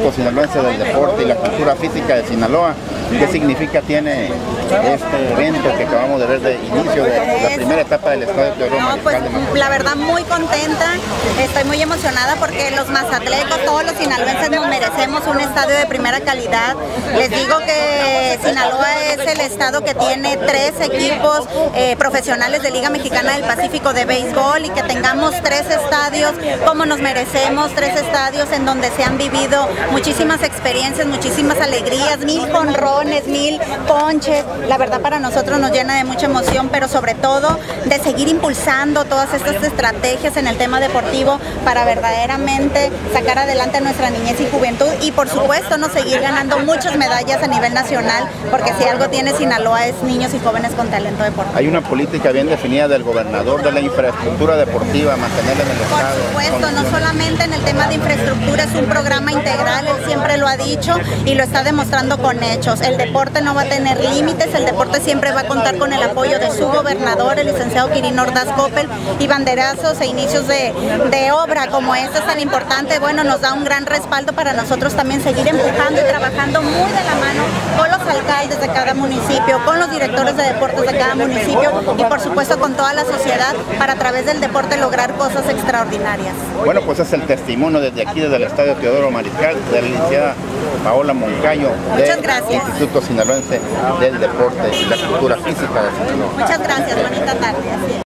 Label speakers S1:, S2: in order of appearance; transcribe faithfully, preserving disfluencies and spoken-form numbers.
S1: Instituto Sinaloense del Deporte y la Cultura Física de Sinaloa. ¿Qué significa tiene este evento que acabamos de ver de inicio de la primera etapa del Estadio Teodoro
S2: No, pues la verdad muy contenta, estoy muy emocionada porque los mazatlecos, todos los sinaloenses nos merecemos un estadio de primera calidad. Les digo que Sinaloa es el estado que tiene tres equipos eh, profesionales de Liga Mexicana del Pacífico de béisbol y que tengamos tres estadios como nos merecemos, tres estadios en donde se han vivido muchísimas experiencias, muchísimas alegrías, mil jonrones, mil ponches. La verdad para nosotros nos llena de mucha emoción, pero sobre todo de seguir impulsando todas estas estrategias en el tema deportivo para verdaderamente sacar adelante a nuestra niñez y juventud y por supuesto no seguir ganando muchas medallas a nivel nacional, porque si algo tiene Sinaloa es niños y jóvenes con talento deportivo.
S1: Hay una política bien definida del gobernador de la infraestructura deportiva, mantenerla en el estado.
S2: Por supuesto, no solamente en el tema de infraestructura, es un programa integral, él siempre lo ha dicho y lo está demostrando con hechos. El deporte no va a tener límites, el deporte siempre va a contar con el apoyo de su gobernador, el licenciado Quirino Ordaz Coppel, y banderazos e inicios de, de obra como esta es tan importante, bueno, nos da un gran respaldo para nosotros también seguir empujando y trabajando muy de la mano con los alcaldes de cada municipio, con los directores de deportes de cada municipio y por supuesto con toda la sociedad para a través del deporte lograr cosas extraordinarias.
S1: Bueno, pues es el testimonio desde aquí, desde el Estadio Teodoro Mariscal, de la licenciada Paola Moncayo, del Instituto Sinaloense del Deporte y la Cultura Física de Sinaloa.
S2: Muchas gracias, bonita tarde. Así es.